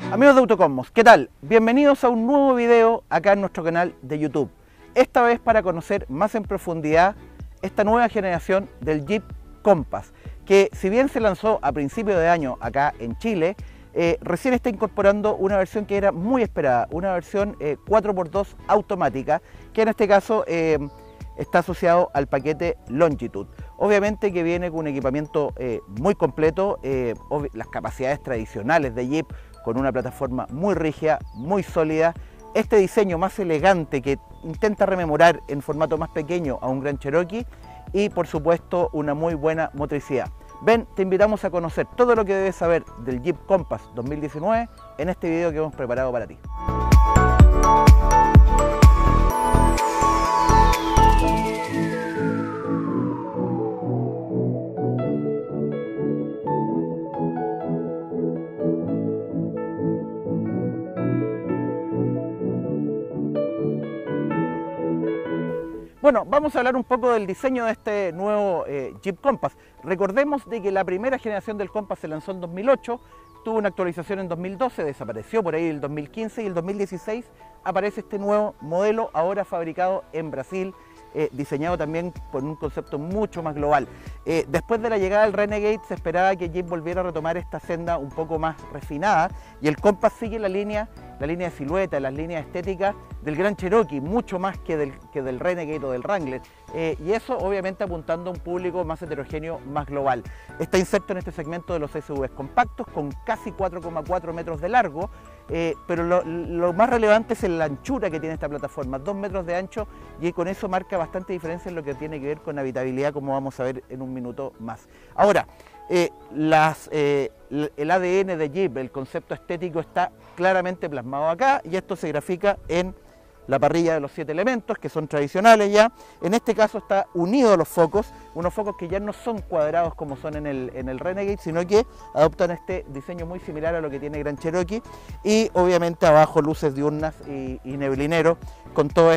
Amigos de Autocosmos, ¿qué tal? Bienvenidos a un nuevo video acá en nuestro canal de YouTube. Esta vez para conocer más en profundidad esta nueva generación del Jeep Compass, que si bien se lanzó a principios de año acá en Chile, recién está incorporando una versión que era muy esperada, una versión 4x2 automática, que en este caso está asociado al paquete Longitude. Obviamente que viene con un equipamiento muy completo, las capacidades tradicionales de Jeep, con una plataforma muy rígida, muy sólida, este diseño más elegante que intenta rememorar en formato más pequeño a un Grand Cherokee y por supuesto una muy buena motricidad. Ven, te invitamos a conocer todo lo que debes saber del Jeep Compass 2019 en este video que hemos preparado para ti. Bueno, vamos a hablar un poco del diseño de este nuevo Jeep Compass. Recordemos de que la primera generación del Compass se lanzó en 2008, tuvo una actualización en 2012, desapareció por ahí el 2015 y el 2016 aparece este nuevo modelo, ahora fabricado en Brasil, diseñado también con un concepto mucho más global. Después de la llegada del Renegade se esperaba que Jeep volviera a retomar esta senda un poco más refinada y el Compass sigue la línea de silueta, las líneas estéticas del Grand Cherokee, mucho más que del Renegade o del Wrangler, y eso obviamente apuntando a un público más heterogéneo, más global. Está inserto en este segmento de los SUVs compactos con casi 4,4 metros de largo, pero lo más relevante es la anchura que tiene esta plataforma, 2 metros de ancho, y con eso marca bastante diferencia en lo que tiene que ver con habitabilidad, como vamos a ver en un minuto más. Ahora, el ADN de Jeep, el concepto estético está claramente plasmado acá y esto se grafica en la parrilla de los 7 elementos que son tradicionales ya. En este caso está unido a los focos, unos focos que ya no son cuadrados como son en el Renegade, sino que adoptan este diseño muy similar a lo que tiene Grand Cherokee y obviamente abajo luces diurnas y neblinero con todo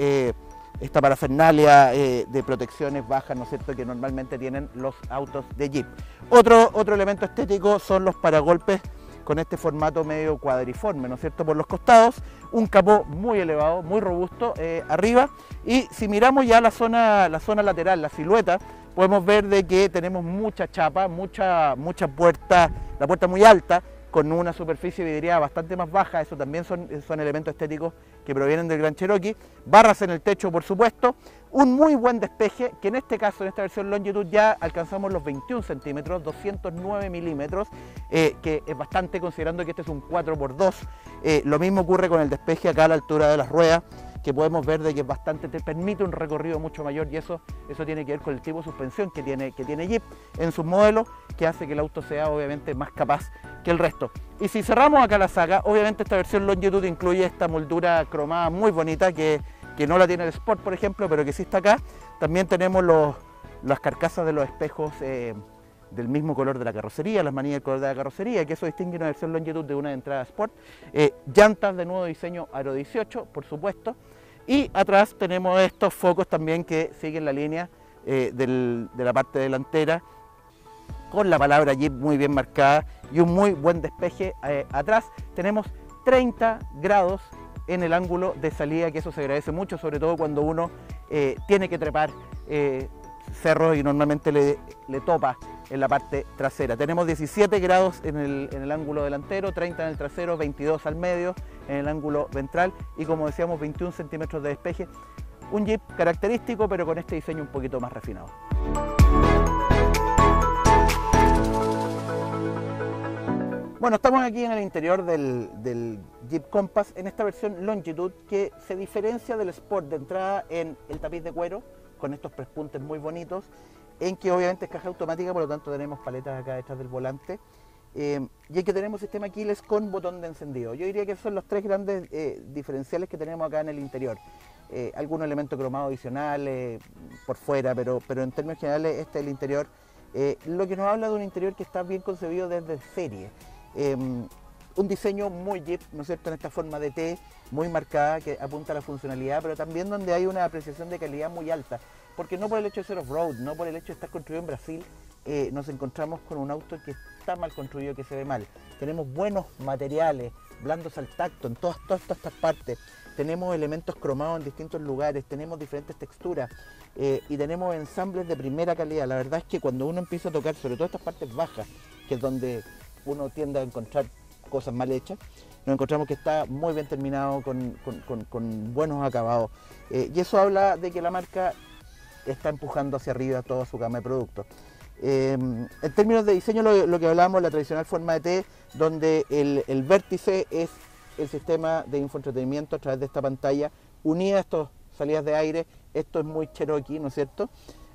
esta parafernalia de protecciones bajas, ¿no es cierto?, que normalmente tienen los autos de Jeep. Otro elemento estético son los paragolpes con este formato medio cuadriforme, ¿no es cierto?, por los costados, un capó muy elevado, muy robusto arriba, y si miramos ya la zona lateral, la silueta, podemos ver de que tenemos mucha chapa, mucha puerta, la puerta muy alta, con una superficie vidriada bastante más baja, eso también son elementos estéticos que provienen del Grand Cherokee, barras en el techo por supuesto, un muy buen despeje, que en este caso, en esta versión Longitude ya alcanzamos los 21 centímetros, 209 milímetros, que es bastante considerando que este es un 4x2, lo mismo ocurre con el despeje acá a la altura de las ruedas, que podemos ver de que bastante te permite un recorrido mucho mayor y eso tiene que ver con el tipo de suspensión que tiene Jeep en sus modelos, que hace que el auto sea obviamente más capaz que el resto. Y si cerramos acá la saga, obviamente esta versión Longitude incluye esta moldura cromada muy bonita que no la tiene el Sport, por ejemplo, pero que sí está acá. También tenemos las carcasas de los espejos del mismo color de la carrocería, las manillas del color de la carrocería, que eso distingue una versión Longitude de una de entrada Sport. Llantas de nuevo diseño Aro 18, por supuesto. Y atrás tenemos estos focos también que siguen la línea de la parte delantera, con la palabra Jeep muy bien marcada y un muy buen despeje. Atrás tenemos 30 grados en el ángulo de salida, que eso se agradece mucho, sobre todo cuando uno tiene que trepar cerros y normalmente le topa en la parte trasera. Tenemos 17 grados en el ángulo delantero, 30 en el trasero, 22 al medio en el ángulo ventral y como decíamos 21 centímetros de despeje. Un Jeep característico pero con este diseño un poquito más refinado. Bueno, estamos aquí en el interior del Jeep Compass en esta versión Longitude que se diferencia del Sport de entrada en el tapiz de cuero con estos prespuntes muy bonitos, en que obviamente es caja automática, por lo tanto tenemos paletas acá detrás del volante y en que tenemos sistema keyless con botón de encendido. Yo diría que esos son los tres grandes diferenciales que tenemos acá en el interior. Algún elemento cromado adicional por fuera, pero en términos generales este es el interior, lo que nos habla de un interior que está bien concebido desde serie. Un diseño muy Jeep, ¿no es cierto?, en esta forma de T, muy marcada, que apunta a la funcionalidad, pero también donde hay una apreciación de calidad muy alta, porque no por el hecho de ser off-road, no por el hecho de estar construido en Brasil, nos encontramos con un auto que está mal construido, que se ve mal. Tenemos buenos materiales, blandos al tacto en todas estas partes. Tenemos elementos cromados en distintos lugares, tenemos diferentes texturas y tenemos ensambles de primera calidad. La verdad es que cuando uno empieza a tocar, sobre todo estas partes bajas, que es donde uno tiende a encontrar cosas mal hechas, nos encontramos que está muy bien terminado, con buenos acabados. Y eso habla de que la marca está empujando hacia arriba toda su gama de productos. En términos de diseño, lo que hablábamos, la tradicional forma de T, donde el vértice es el sistema de infoentretenimiento a través de esta pantalla, unida a estas salidas de aire. Esto es muy Cherokee, ¿no es cierto?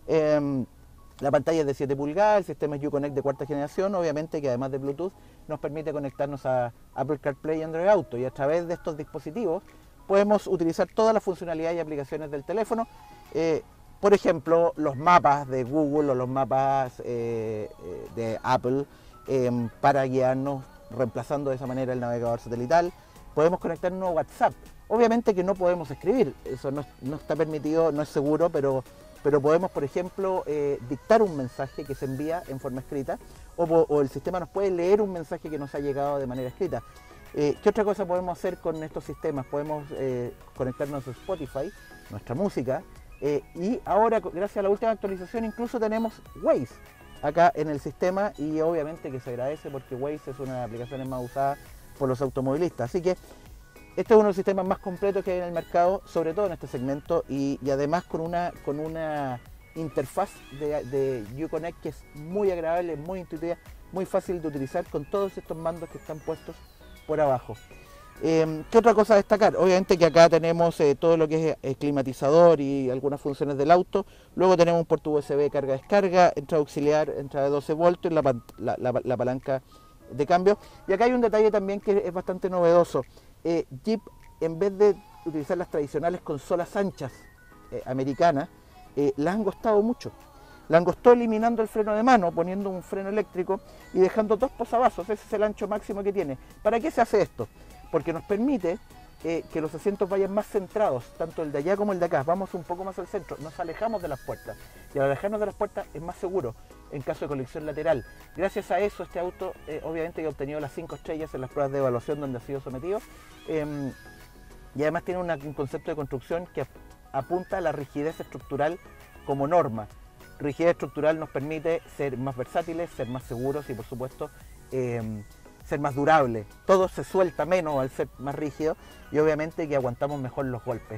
La pantalla es de 7 pulgadas, el sistema es Uconnect de cuarta generación, obviamente, que además de Bluetooth nos permite conectarnos a Apple CarPlay y Android Auto, y a través de estos dispositivos podemos utilizar todas las funcionalidades y aplicaciones del teléfono. Por ejemplo, los mapas de Google o los mapas de Apple para guiarnos, reemplazando de esa manera el navegador satelital. Podemos conectarnos a WhatsApp. Obviamente que no podemos escribir, eso no está permitido, no es seguro, pero podemos, por ejemplo, dictar un mensaje que se envía en forma escrita, o el sistema nos puede leer un mensaje que nos ha llegado de manera escrita. ¿Qué otra cosa podemos hacer con estos sistemas? Podemos conectarnos a Spotify, nuestra música, y ahora, gracias a la última actualización, incluso tenemos Waze acá en el sistema, y obviamente que se agradece porque Waze es una de las aplicaciones más usadas por los automovilistas. Así que este es uno de los sistemas más completos que hay en el mercado, sobre todo en este segmento, y además con una interfaz de Uconnect que es muy agradable, muy intuitiva, muy fácil de utilizar con todos estos mandos que están puestos por abajo. ¿Qué otra cosa a destacar? Obviamente que acá tenemos todo lo que es climatizador y algunas funciones del auto. Luego tenemos un puerto USB carga-descarga, entrada auxiliar, entrada de 12 voltios, la palanca de cambio. Y acá hay un detalle también que es bastante novedoso. Jeep, en vez de utilizar las tradicionales consolas anchas americanas, las han angostado mucho. La angostó eliminando el freno de mano, poniendo un freno eléctrico y dejando 2 posavasos. Ese es el ancho máximo que tiene. ¿Para qué se hace esto? Porque nos permite que los asientos vayan más centrados, tanto el de allá como el de acá. Vamos un poco más al centro, nos alejamos de las puertas. Y al alejarnos de las puertas es más seguro en caso de colisión lateral. Gracias a eso, este auto obviamente ha obtenido las 5 estrellas en las pruebas de evaluación donde ha sido sometido. Y además tiene un concepto de construcción que apunta a la rigidez estructural como norma. Rigidez estructural nos permite ser más versátiles, ser más seguros y, por supuesto, ser más durables. Todo se suelta menos al ser más rígido, y obviamente que aguantamos mejor los golpes.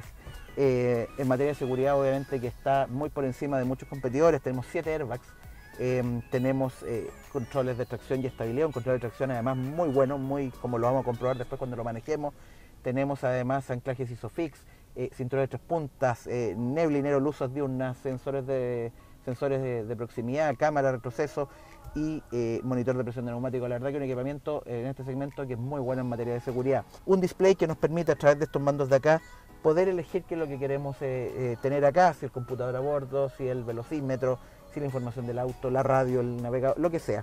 En materia de seguridad, obviamente que está muy por encima de muchos competidores. Tenemos 7 airbags, tenemos controles de tracción y estabilidad, un control de tracción además muy bueno, muy como lo vamos a comprobar después cuando lo manejemos. Tenemos además anclajes ISOFIX, cinturones de 3 puntas, neblinero, luces diurnas, sensores de proximidad, cámara, retroceso y monitor de presión de neumático. La verdad que un equipamiento en este segmento que es muy bueno en materia de seguridad. Un display que nos permite a través de estos mandos de acá poder elegir qué es lo que queremos tener acá, si el computador a bordo, si el velocímetro, si la información del auto, la radio, el navegador, lo que sea.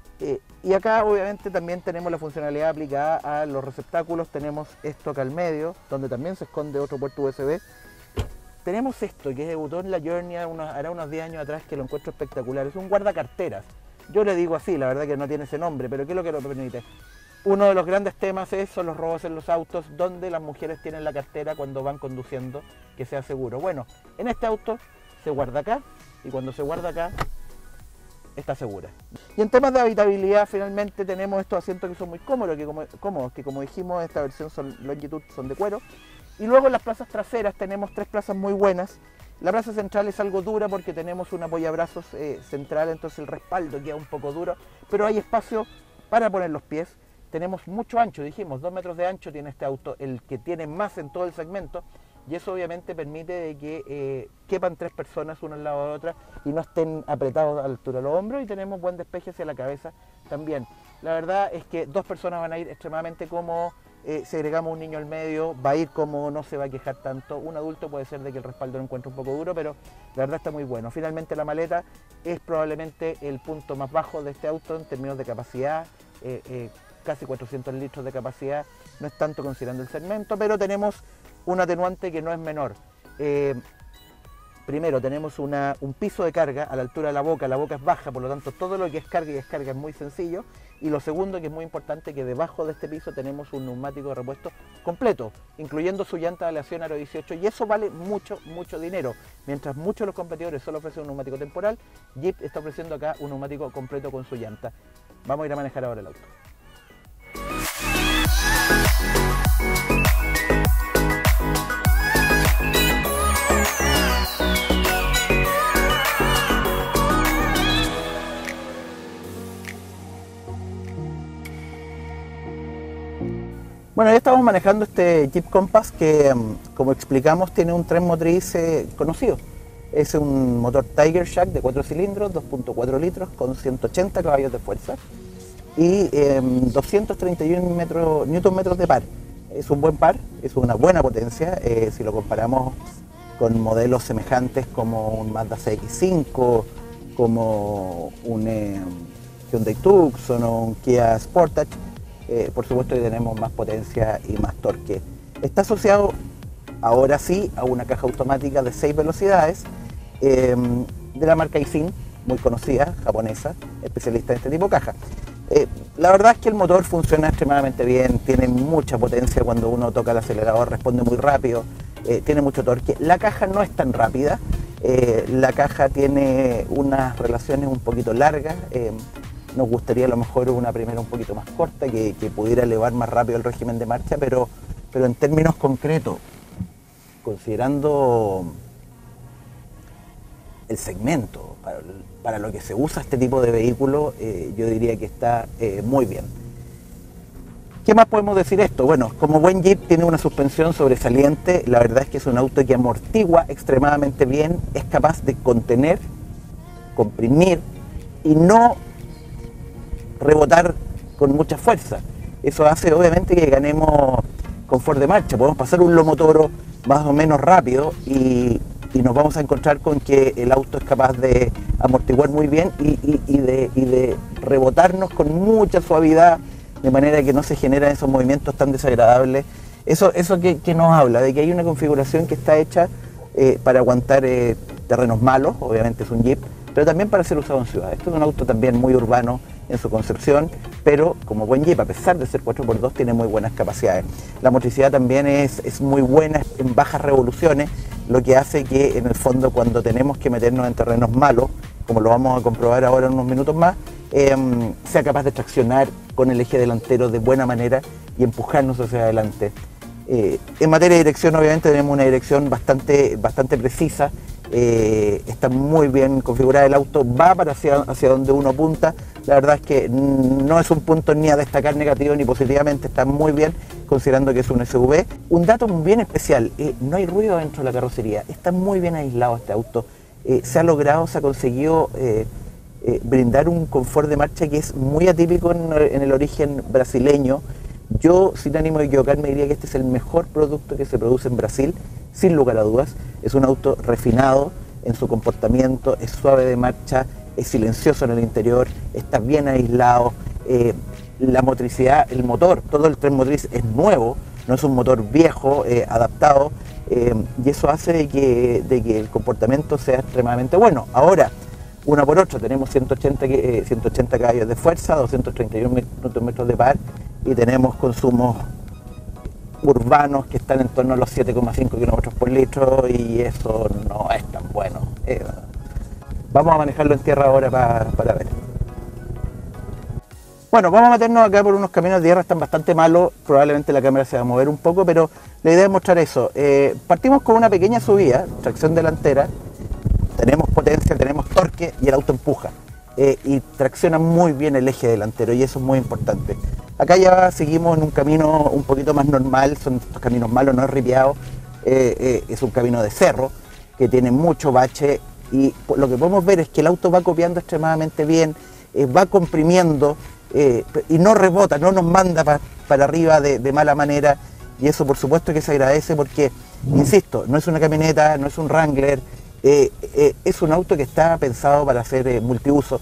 Y acá obviamente también tenemos la funcionalidad aplicada a los receptáculos. Tenemos esto acá al medio, donde también se esconde otro puerto USB. Tenemos esto que debutó en la Journey hará unos 10 años atrás, que lo encuentro espectacular. Es un guardacarteras. Yo le digo así, la verdad que no tiene ese nombre, pero ¿qué es lo que lo permite? Uno de los grandes temas son los robos en los autos, donde las mujeres tienen la cartera cuando van conduciendo, que sea seguro. Bueno, en este auto se guarda acá, y cuando se guarda acá, está segura. Y en temas de habitabilidad, finalmente tenemos estos asientos que son muy cómodos, que como dijimos, esta versión Longitude son de cuero. Y luego en las plazas traseras tenemos 3 plazas muy buenas. La plaza central es algo dura porque tenemos un apoyabrazos central, entonces el respaldo queda un poco duro, pero hay espacio para poner los pies. Tenemos mucho ancho, dijimos, 2 metros de ancho tiene este auto, el que tiene más en todo el segmento, y eso obviamente permite de que quepan 3 personas una al lado de otra y no estén apretados a la altura de los hombros, y tenemos buen despeje hacia la cabeza también. La verdad es que 2 personas van a ir extremadamente cómodos. Si agregamos un niño al medio, va a ir como no se va a quejar tanto. Un adulto puede ser de que el respaldo lo encuentre un poco duro, pero la verdad está muy bueno. Finalmente la maleta es probablemente el punto más bajo de este auto en términos de capacidad, casi 400 litros de capacidad, no es tanto considerando el segmento, pero tenemos un atenuante que no es menor. primero tenemos un piso de carga a la altura de la boca es baja, por lo tanto todo lo que es carga y descarga es muy sencillo. Y lo segundo, que es muy importante, que debajo de este piso tenemos un neumático de repuesto completo, incluyendo su llanta de aleación Aro 18, y eso vale mucho dinero. Mientras muchos de los competidores solo ofrecen un neumático temporal, Jeep está ofreciendo acá un neumático completo con su llanta. Vamos a ir a manejar ahora el auto. Bueno, ya estamos manejando este Jeep Compass que, como explicamos, tiene un tren motriz conocido. Es un motor Tiger Shack de 4 cilindros, 2.4 litros, con 180 caballos de fuerza y 231 Nm de par. Es un buen par, es una buena potencia si lo comparamos con modelos semejantes como un Mazda CX-5, como un Hyundai Tucson o un Kia Sportage. Por supuesto que tenemos más potencia y más torque. Está asociado ahora sí a una caja automática de 6 velocidades de la marca Aisin, muy conocida, japonesa, especialista en este tipo de caja. La verdad es que el motor funciona extremadamente bien, tiene mucha potencia cuando uno toca el acelerador, responde muy rápido, tiene mucho torque. La caja no es tan rápida, la caja tiene unas relaciones un poquito largas. Nos gustaría a lo mejor una primera un poquito más corta, que pudiera elevar más rápido el régimen de marcha, pero en términos concretos, considerando el segmento para lo que se usa este tipo de vehículo, yo diría que está muy bien. ¿Qué más podemos decir esto? Bueno, como buen Jeep tiene una suspensión sobresaliente, la verdad es que es un auto que amortigua extremadamente bien, es capaz de contener, comprimir y no rebotar con mucha fuerza. Eso hace obviamente que ganemos confort de marcha, podemos pasar un lomotoro más o menos rápido y nos vamos a encontrar con que el auto es capaz de amortiguar muy bien y de rebotarnos con mucha suavidad, de manera que no se generan esos movimientos tan desagradables. Eso que nos habla de que hay una configuración que está hecha para aguantar terrenos malos, obviamente es un Jeep, pero también para ser usado en ciudad. Esto es un auto también muy urbano en su concepción, pero como buen Jeep, a pesar de ser 4x2, tiene muy buenas capacidades. La motricidad también es muy buena en bajas revoluciones, lo que hace que en el fondo cuando tenemos que meternos en terrenos malos, como lo vamos a comprobar ahora en unos minutos más, sea capaz de traccionar con el eje delantero de buena manera y empujarnos hacia adelante. En materia de dirección, obviamente tenemos una dirección bastante precisa, está muy bien configurada el auto, va para hacia donde uno apunta. La verdad es que no es un punto ni a destacar negativo ni positivamente, está muy bien considerando que es un SUV. Un dato bien especial, no hay ruido dentro de la carrocería, está muy bien aislado este auto. Se ha conseguido brindar un confort de marcha que es muy atípico en el origen brasileño. Yo, sin ánimo de equivocarme, diría que este es el mejor producto que se produce en Brasil, sin lugar a dudas. Es un auto refinado en su comportamiento, es suave de marcha, es silencioso en el interior, está bien aislado. La motricidad, el motor, todo el tren motriz es nuevo, no es un motor viejo, adaptado, y eso hace de que el comportamiento sea extremadamente bueno. Ahora, una por otra, tenemos 180 caballos de fuerza, 231 Nm de par, y tenemos consumos urbanos que están en torno a los 7,5 km por litro, y eso no es tan bueno. Vamos a manejarlo en tierra ahora para ver. Bueno, vamos a meternos acá por unos caminos de tierra, están bastante malos, probablemente la cámara se va a mover un poco, pero la idea es mostrar eso. Partimos con una pequeña subida, tracción delantera, tenemos potencia, tenemos torque y el auto empuja. Y tracciona muy bien el eje delantero, y eso es muy importante. Acá ya seguimos en un camino un poquito más normal, son estos caminos malos, no es ripiado, es un camino de cerro que tiene mucho bache, y lo que podemos ver es que el auto va copiando extremadamente bien, va comprimiendo y no rebota, no nos manda para arriba de mala manera, y eso por supuesto que se agradece porque, insisto, no es una camioneta, no es un Wrangler, es un auto que está pensado para ser multiuso,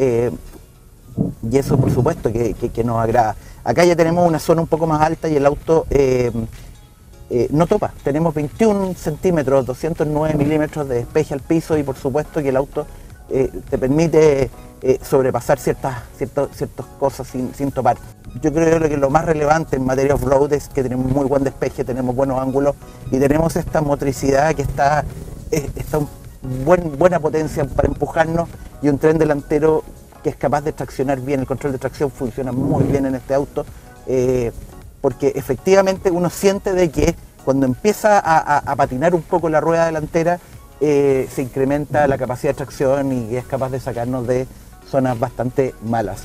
y eso por supuesto que nos agrada. Acá ya tenemos una zona un poco más alta y el auto no topa. Tenemos 21 centímetros, 209 milímetros de despeje al piso y por supuesto que el auto te permite sobrepasar ciertas cosas sin topar. Yo creo que lo más relevante en materia off-road es que tenemos muy buen despeje, tenemos buenos ángulos y tenemos esta motricidad que está buena potencia para empujarnos y un tren delantero que es capaz de traccionar bien. El control de tracción funciona muy bien en este auto, porque efectivamente uno siente de que cuando empieza a patinar un poco la rueda delantera, se incrementa la capacidad de tracción y es capaz de sacarnos de zonas bastante malas.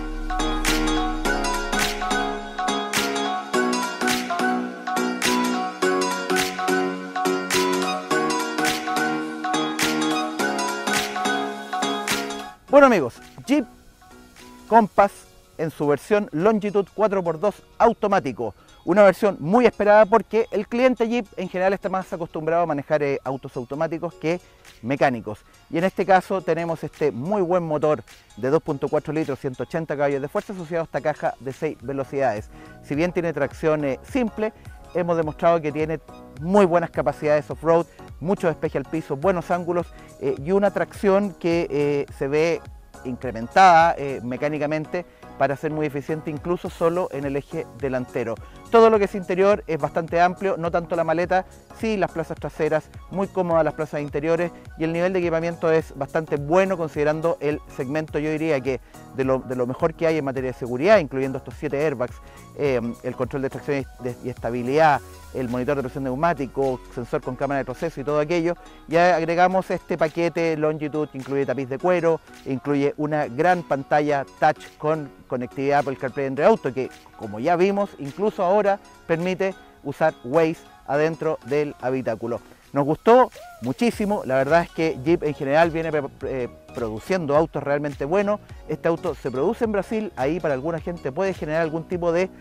Bueno amigos, Jeep Compass en su versión Longitude 4x2 automático. Una versión muy esperada porque el cliente Jeep en general está más acostumbrado a manejar autos automáticos que mecánicos. Y en este caso tenemos este muy buen motor de 2.4 litros, 180 caballos de fuerza asociado a esta caja de 6 velocidades. Si bien tiene tracción simple, hemos demostrado que tiene muy buenas capacidades off-road, mucho despeje al piso, buenos ángulos y una tracción que se ve incrementada mecánicamente para ser muy eficiente incluso solo en el eje delantero. Todo lo que es interior es bastante amplio, no tanto la maleta, sí las plazas traseras, muy cómodas las plazas interiores y el nivel de equipamiento es bastante bueno considerando el segmento, yo diría que de lo mejor que hay en materia de seguridad, incluyendo estos 7 airbags, el control de tracción y estabilidad, el monitor de presión neumático, sensor con cámara de proceso y todo aquello. Ya agregamos este paquete Longitude que incluye tapiz de cuero, incluye una gran pantalla touch con conectividad Apple CarPlay Android Auto que, como ya vimos, incluso ahora permite usar Waze adentro del habitáculo. Nos gustó muchísimo, la verdad es que Jeep en general viene produciendo autos realmente buenos. Este auto se produce en Brasil, ahí para alguna gente puede generar algún tipo de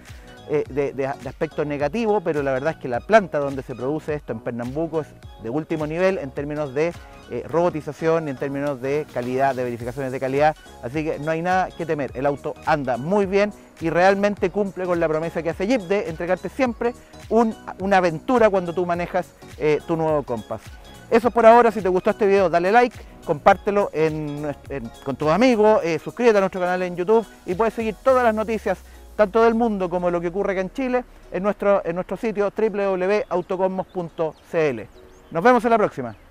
aspecto negativo, pero la verdad es que la planta donde se produce esto en Pernambuco es de último nivel en términos de robotización y en términos de calidad, de verificaciones de calidad, así que no hay nada que temer. El auto anda muy bien y realmente cumple con la promesa que hace Jeep de entregarte siempre una aventura cuando tú manejas tu nuevo Compass. Eso por ahora. Si te gustó este video, dale like, compártelo con tus amigos, suscríbete a nuestro canal en YouTube y puedes seguir todas las noticias tanto del mundo como lo que ocurre acá en Chile en nuestro sitio www.autocosmos.cl. Nos vemos en la próxima.